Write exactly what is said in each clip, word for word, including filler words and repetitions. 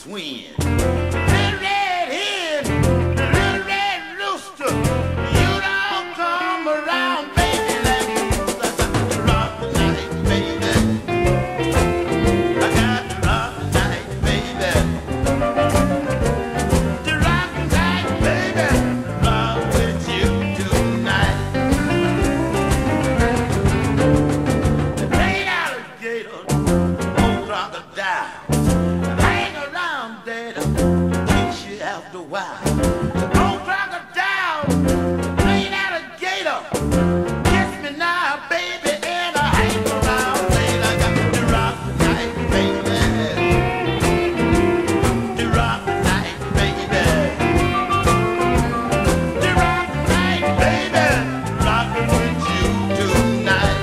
twin. Little red hen, little red rooster, you don't come around, baby, like you rock the night, baby. I got to rock the night, baby. To rock the night, baby, rock with you tonight. The great alligator, old crocodile, hang around, daddy, kiss you after a while. Old crocodile, great alligator, kiss me now, baby, and I hang around, baby. I got to rock the night, baby. To rock the night, baby. To rock the night, baby. Rockin' with you tonight.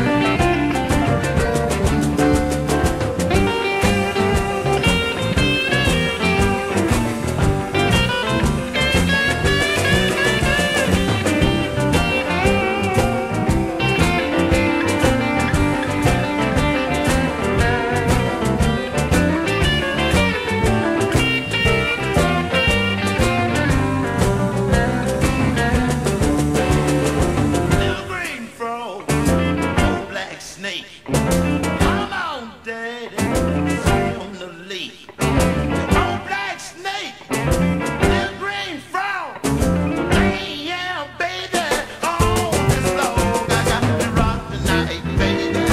Little green frog, old black snake. Come on, daddy, sit on the leaf. Old black snake, little green frog. Hey, yeah, baby, on this log. I got to rock the night, baby.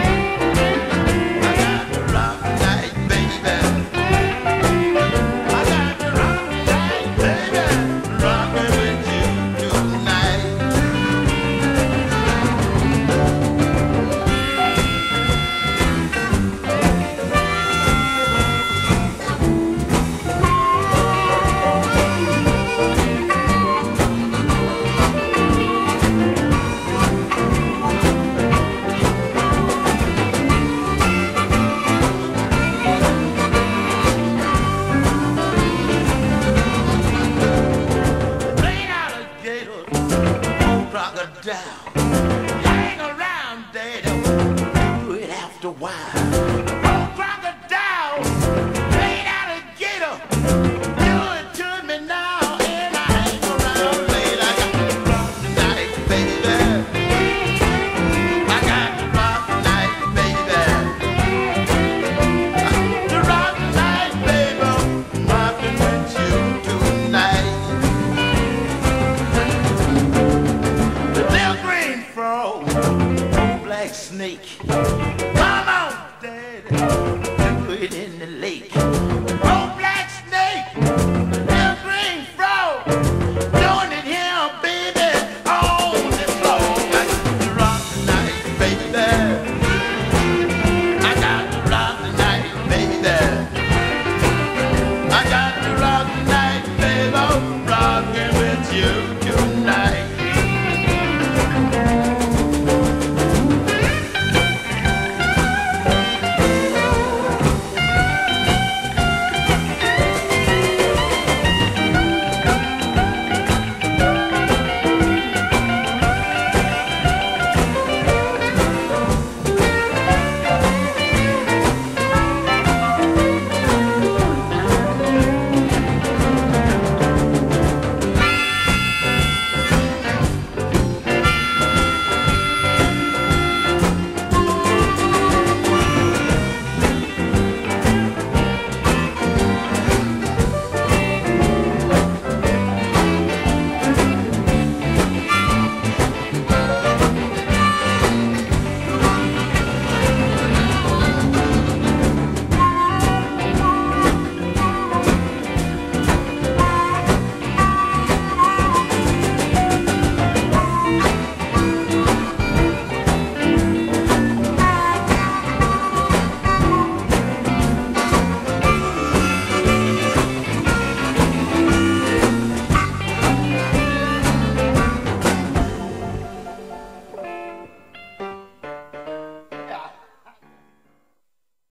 I got to rock the night, baby. I got to rock the night, baby. Rockin' with you tonight. Great alligator, old crocodile, hang around, daddy, do it after a while. Old crocodile, great alligator, do it to me now, and I hang around, baby. I got to rock the night, baby. I got to rock the night, baby. To rock the night, baby, rockin' with you tonight. The little green frog, old black snake. Come on,